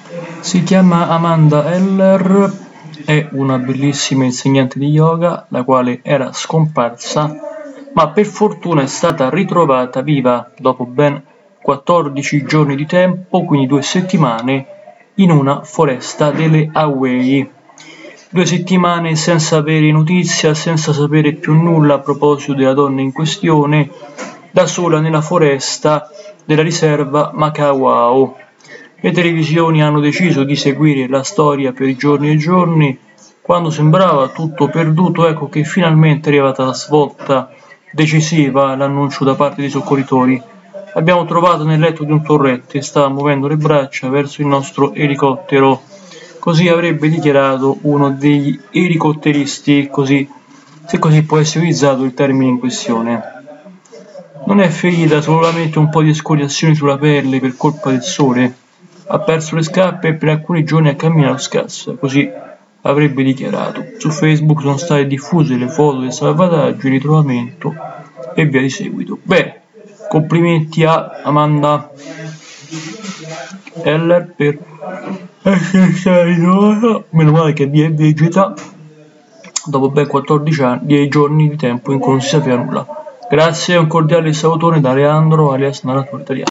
Si chiama Amanda Heller, è una bellissima insegnante di yoga, la quale era scomparsa, ma per fortuna è stata ritrovata viva dopo ben 14 giorni di tempo, quindi 2 settimane, in una foresta delle Hawaii. 2 settimane senza avere notizia, senza sapere più nulla a proposito della donna in questione, da sola nella foresta della riserva Makawao. Le televisioni hanno deciso di seguire la storia per giorni e giorni. Quando sembrava tutto perduto, ecco che finalmente è arrivata la svolta decisiva, l'annuncio da parte dei soccorritori. L'abbiamo trovata nel letto di un torrente e stava muovendo le braccia verso il nostro elicottero. Così avrebbe dichiarato uno degli elicotteristi, se così può essere utilizzato il termine in questione. Non è ferita, solamente un po' di escoriazioni sulla pelle per colpa del sole. Ha perso le scarpe e per alcuni giorni ha camminato scassa, così avrebbe dichiarato. Su Facebook sono state diffuse le foto del salvataggio, il ritrovamento e via di seguito. Bene, complimenti a Amanda Heller per essere stata ritrovata. Meno male che vi è vegeta dopo ben 14 giorni di tempo in cui non si sapeva nulla. Grazie e un cordiale salutone da Leandro alias Narratore Italiano.